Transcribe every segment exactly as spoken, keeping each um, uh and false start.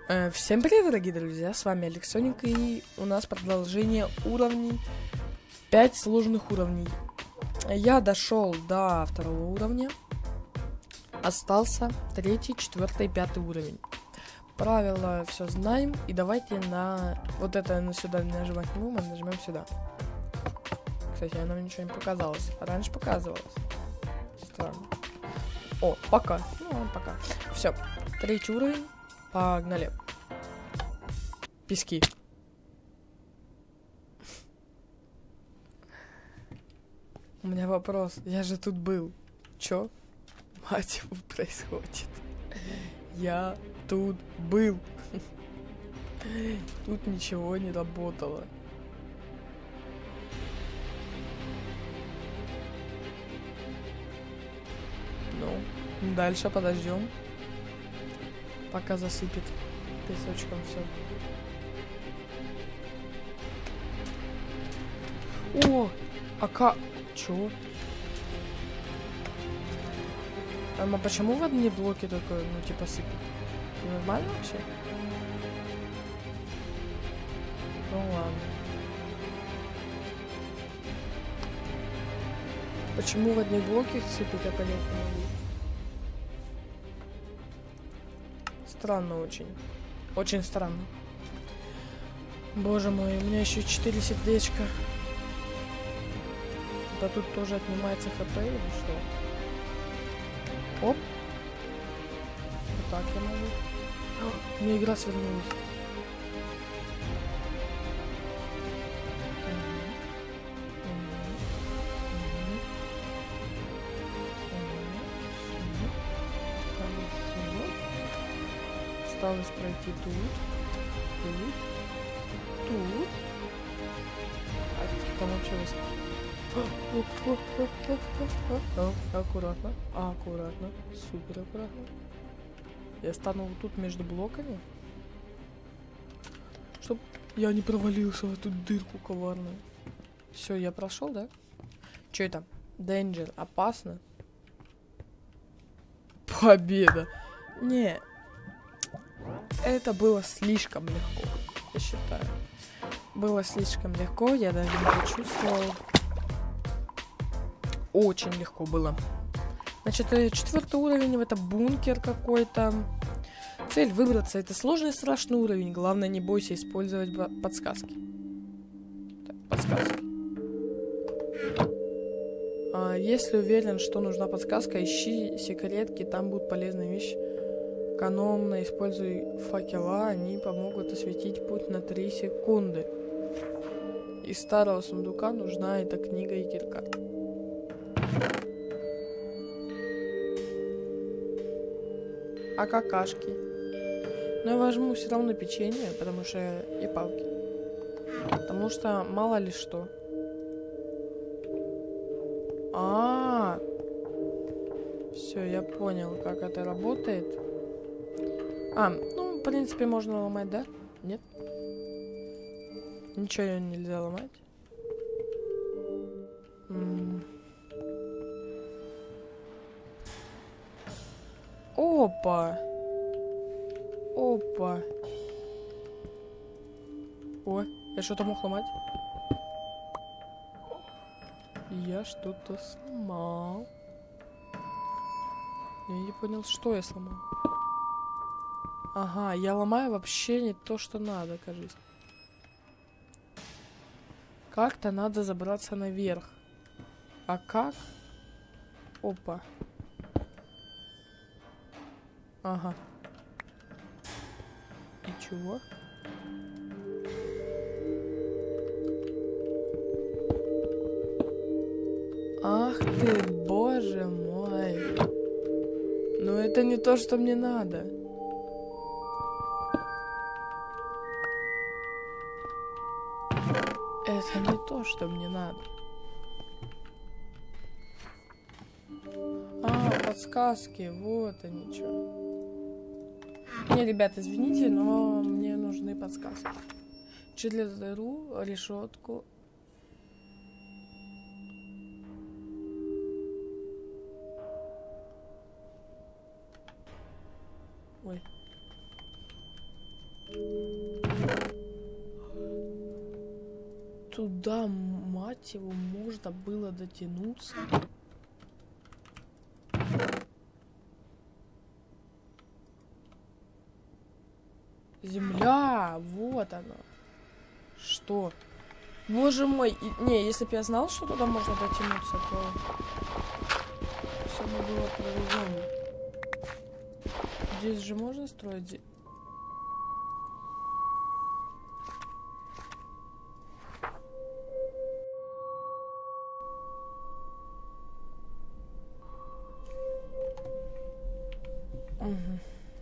Э, всем привет, дорогие друзья, с вами Алексоник, и у нас продолжение уровней, пять сложных уровней. Я дошел до второго уровня, остался третий, четвертый, пятый уровень. Правила все знаем, и давайте на вот это на сюда нажимать не будем, а нажмем сюда. Кстати, нам ничего не показалось, раньше показывалось. Странно. О, пока, ну ладно, пока. Все, третий уровень. Погнали. Пески. У меня вопрос. Я же тут был. Чё, мать его, происходит? Я тут был. Тут ничего не работало. Ну, дальше подождем. Пока засыпет песочком все. О, а как? Чё? А почему в одни блоки только, ну, типа, сыпет? Нормально вообще? Ну ладно. Почему в одни блоки сыпет, я понять не могу. Странно очень. Очень странно. Боже мой, у меня еще четыре сердечка. Да тут тоже отнимается хп или что? Оп. Вот так я могу. О, у меня игра свернулась. Осталось пройти тут, тут, тут. А там вообще высоко. Аккуратно, аккуратно, супер аккуратно. Я стану вот тут между блоками, чтоб я не провалился в эту дырку коварную. Все, я прошел, да? Че это? Danger, опасно. Победа. Не. Это было слишком легко, я считаю. Было слишком легко, я даже не почувствовал. Очень легко было. Значит, четвертый уровень, это бункер какой-то. Цель выбраться. Это сложный и страшный уровень. Главное, не бойся использовать подсказки. Так, подсказки. А, если уверен, что нужна подсказка, ищи секретки, там будут полезные вещи. Экономно используй факела, они помогут осветить путь на три секунды. Из старого сундука нужна эта книга и кирка. А какашки? Но я возьму все равно печенье, потому что и палки. Потому что мало ли что. А, -а, -а. Все, я понял, как это работает. А, ну, в принципе, можно ломать, да? Нет? Ничего нельзя ломать. М-м. Опа! Опа! О, я что-то мог ломать? Я что-то сломал. Я не понял, что я сломал. Ага, я ломаю вообще не то, что надо, кажется. Как-то надо забраться наверх. А как? Опа. Ага. И чего? Ах ты, боже мой. Ну это не то, что мне надо. Это не то, что мне надо. А, подсказки, вот они что. Не, ребят, извините, но мне нужны подсказки. Через дыру, решетку. Ой. туда, мать его, можно было дотянуться? Земля, вот она. Что? Боже мой, и, не, если бы я знал, что туда можно дотянуться, то все бы было по-другому. Здесь же можно строить? Угу.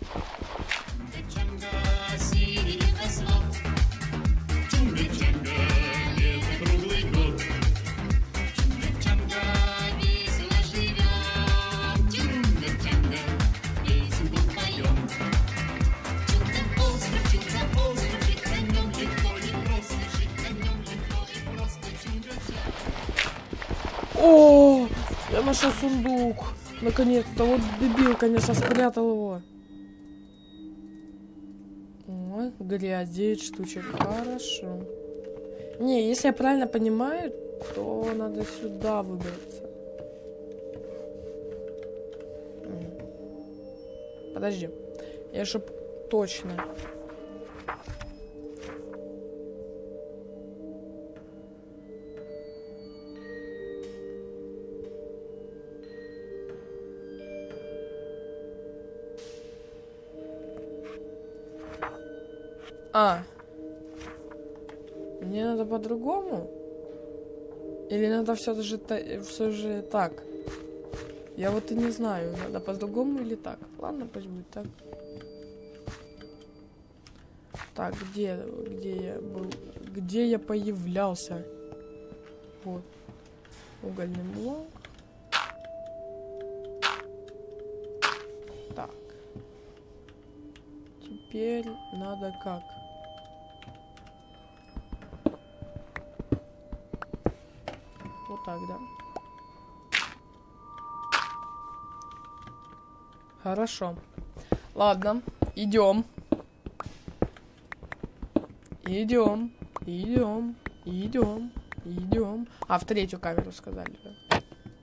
О, я нашел сундук. Наконец-то. Вот дебил, конечно, спрятал его. Ой, грязь, девять штучек. Хорошо. Не, если я правильно понимаю, то надо сюда выбраться. Подожди. Я чтоб точно. А. Мне надо по-другому? Или надо все же, все же так? Я вот и не знаю, надо по-другому или так. Ладно, пусть будет так. Так, где, где я был? Где я появлялся? Вот. Угольный блок. Так. Теперь надо как? Вот так, да? Хорошо. Ладно, идем. Идем, идем, идем, идем. А, в третью камеру сказали, да?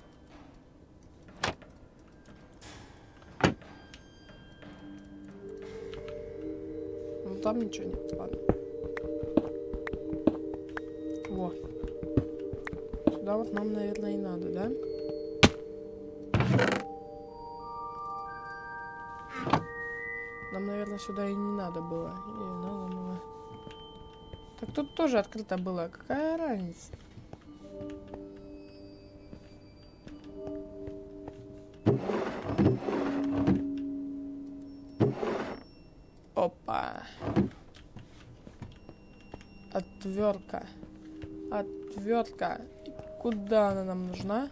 Ну там ничего нет, ладно. Во. Сюда вот нам, наверное, и надо, да? Нам, наверное, сюда и не надо было. Или надо было. Так тут тоже открыто было. Какая разница? Опа. Отвертка. Отвертка. Куда она нам нужна?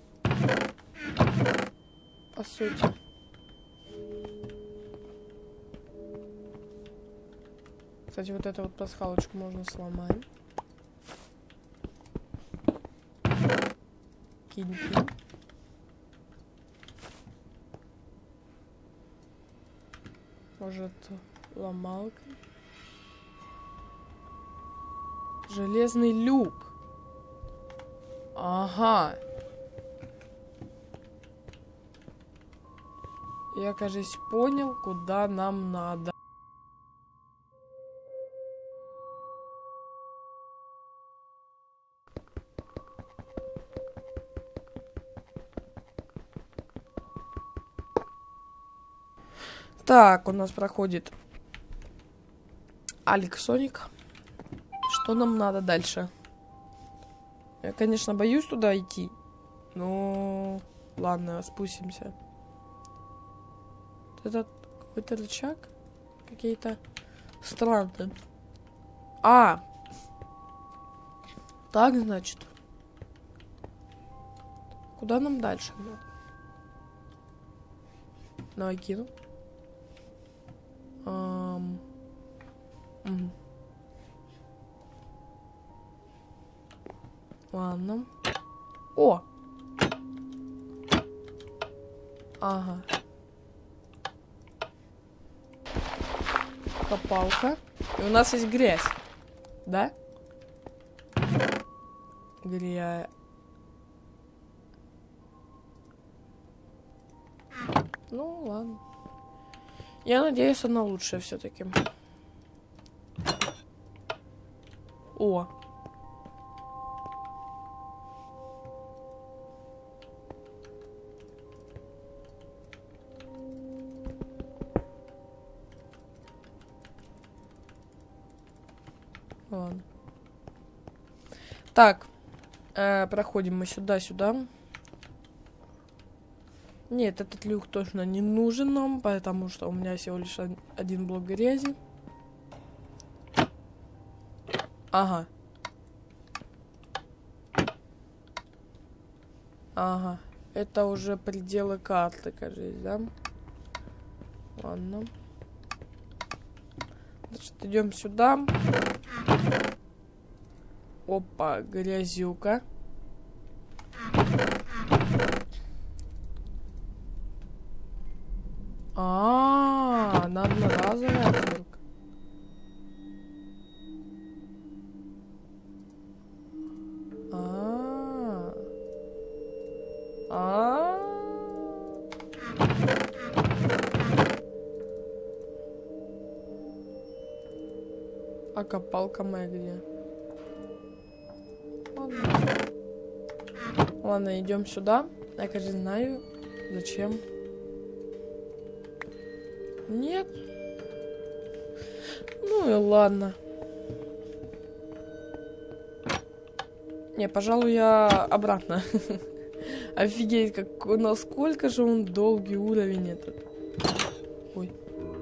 По сути. Кстати, вот эту вот пасхалочку можно сломать. Кинь-кинь. Может, ломалка. Железный люк. Ага. Я, кажется, понял, куда нам надо. Так, у нас проходит Алекс Соник. Что нам надо дальше? Я, конечно, боюсь туда идти. Но ладно, спустимся. Этот какой-то рычаг. Какие-то странные. А! Так, значит. Куда нам дальше надо? Давай кину. Um, угу. Ладно. О! Ага. Копалка. И у нас есть грязь. Да? Гря... Ну, ладно. Я надеюсь, она лучшая все-таки. О. Ладно. Так. Э, проходим мы сюда-сюда. Нет, этот люк точно не нужен нам, потому что у меня всего лишь один блок грязи. Ага. Ага. Это уже пределы карты, кажется, да? Ладно. Значит, идем сюда. Опа, грязюка. А, она одноразовая только. А, а. А копалка моя где? Ладно. Ладно, идем сюда. Я, кажется, знаю, зачем. Нет. Ну и ладно. Не, пожалуй, я обратно. Офигеть, как, насколько же он долгий уровень этот. Ой.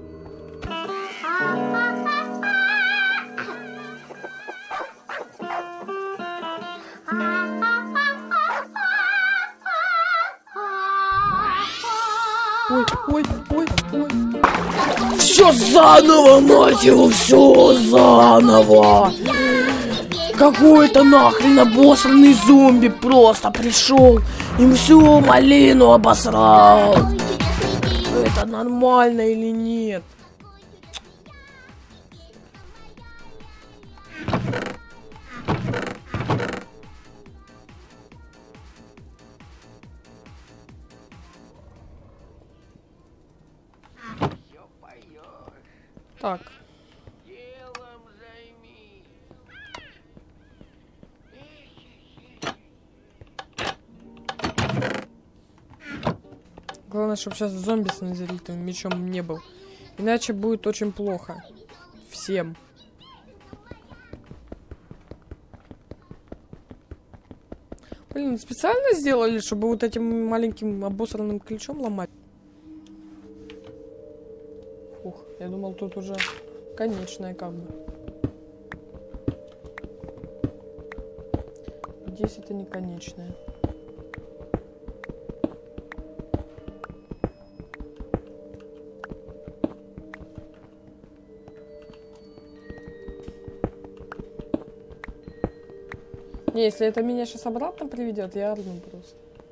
Ой, ой, ой, ой. Все заново, мать его, все заново. Какой-то нахрен обосранный зомби просто пришел и всю малину обосрал. Это нормально или нет? Так. Главное, чтобы сейчас зомби с незаритым мечом не был. Иначе будет очень плохо. Всем. Блин, специально сделали, чтобы вот этим маленьким обосранным ключом ломать? Фух, я думал, тут уже конечная как бы. Здесь это не конечная. Не, если это меня сейчас обратно приведет, я орну просто.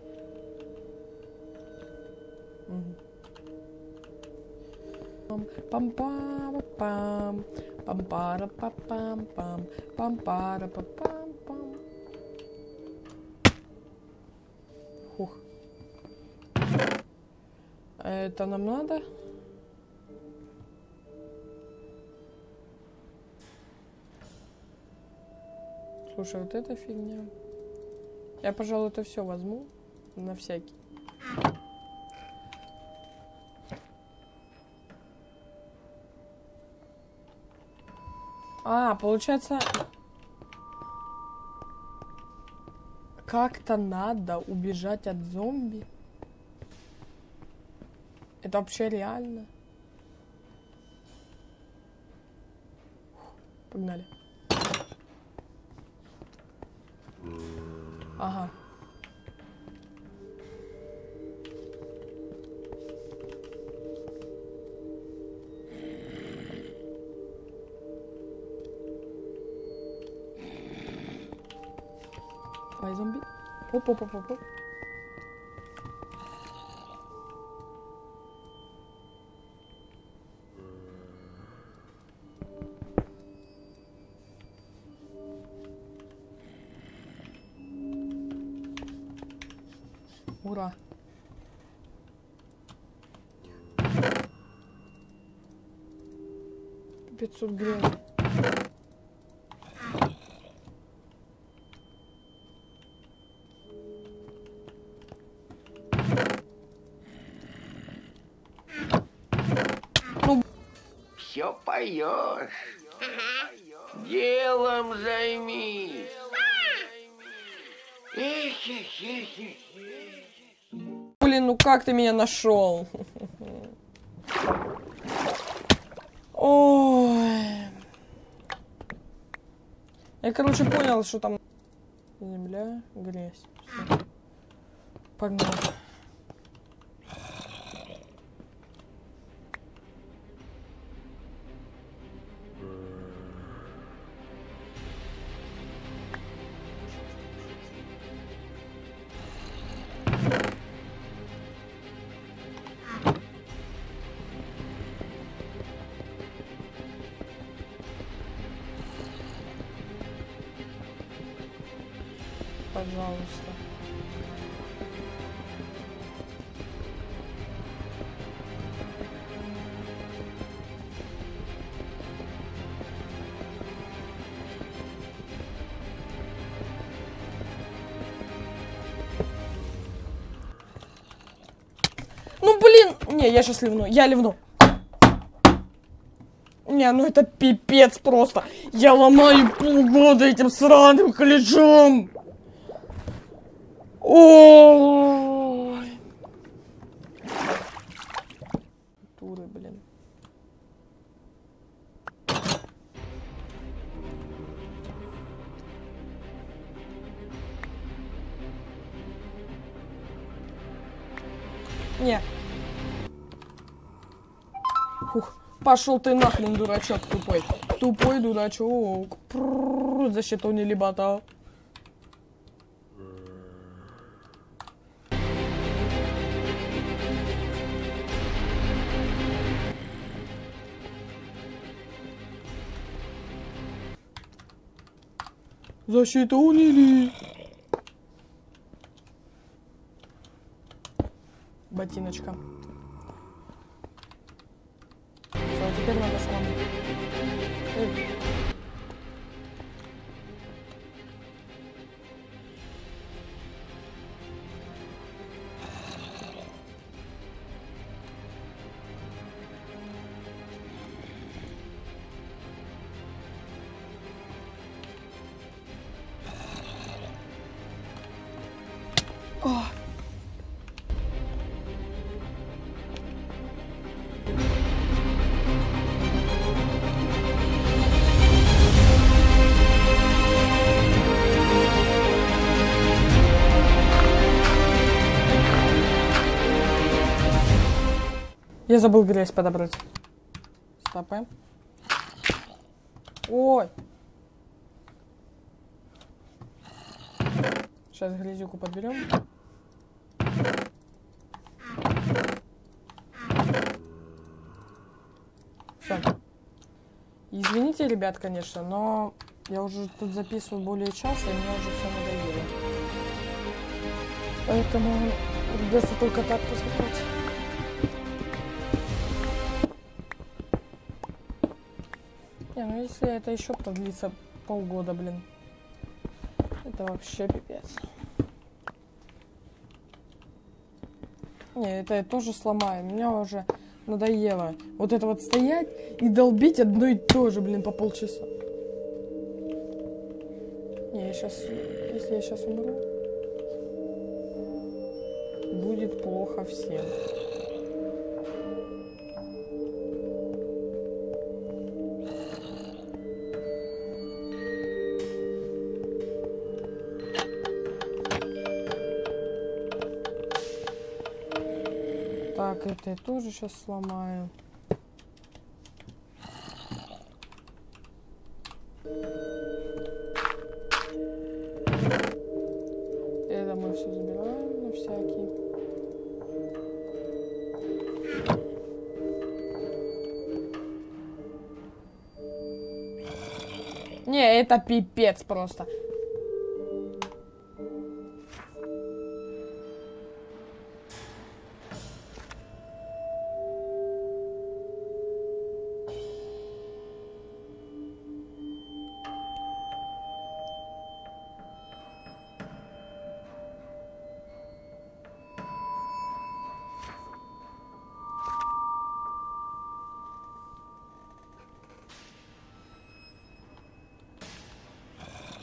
Пам-пам-пам, пам-пара-пам-пам, пам-пара-пам-пам. Хух. Это нам надо? Слушай, вот эта фигня. Я, пожалуй, это все возьму. На всякий. А, получается... Как-то надо убежать от зомби. Это вообще реально? Погнали. Ага. Давай, зомби. Оп-оп-оп-оп. Ура. пятьсот гривен. Ну... Все поешь. Делом займись. Блин, ну как ты меня нашел? Ой. Я, короче, понял, что там земля, грязь. Всё. Погнали. Пожалуйста. Ну блин! Не, я сейчас ливну. Я ливну. Не, ну это пипец просто. Я ломаю полгода этим сраным колледжом. Ой. Туры, блин. Не. Фух. Пошел ты нахрен, дурачок тупой. Тупой дурачок. Прррр, защитонили бота. Защитонили. Ботиночка. Все, теперь надо самому. Эй. О. Я забыл грязь подобрать. Стопы. Ой. Сейчас грязюку подберем. Все. Извините, ребят, конечно, но я уже тут записываю более часа, и мне уже все надоело. Поэтому придется только так поступать. Не, ну если это еще продлится полгода, блин. Это вообще пипец. Не, это я тоже сломаю. Меня уже надоело. Вот это вот стоять и долбить одно и то же, блин, по полчаса. Не, я сейчас... Если я сейчас умру, будет плохо всем. Так, это я тоже сейчас сломаю. Это мы все забираем на всякий. Не, это пипец просто.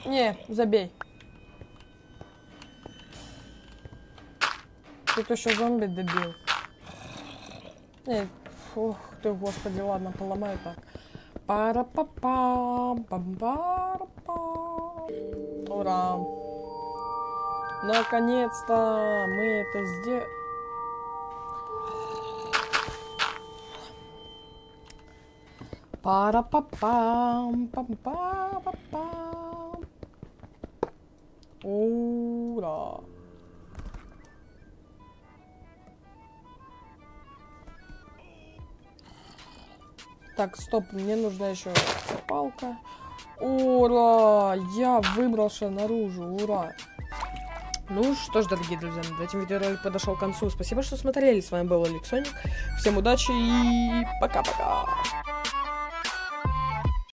Не, забей. Тут еще зомби добил. Не, ох ты, господи, ладно, поломаю так. Пара-па-пам, пам-пара-пам. Ура! Наконец-то мы это сделали. Пара-па-пам, пам-пара-пам. Ура! Так, стоп, мне нужна еще палка. Ура! Я выбрался наружу, ура! Ну что ж, дорогие друзья, над этим видеоролик подошел к концу. Спасибо, что смотрели. С вами был Алексоник. Всем удачи и пока-пока!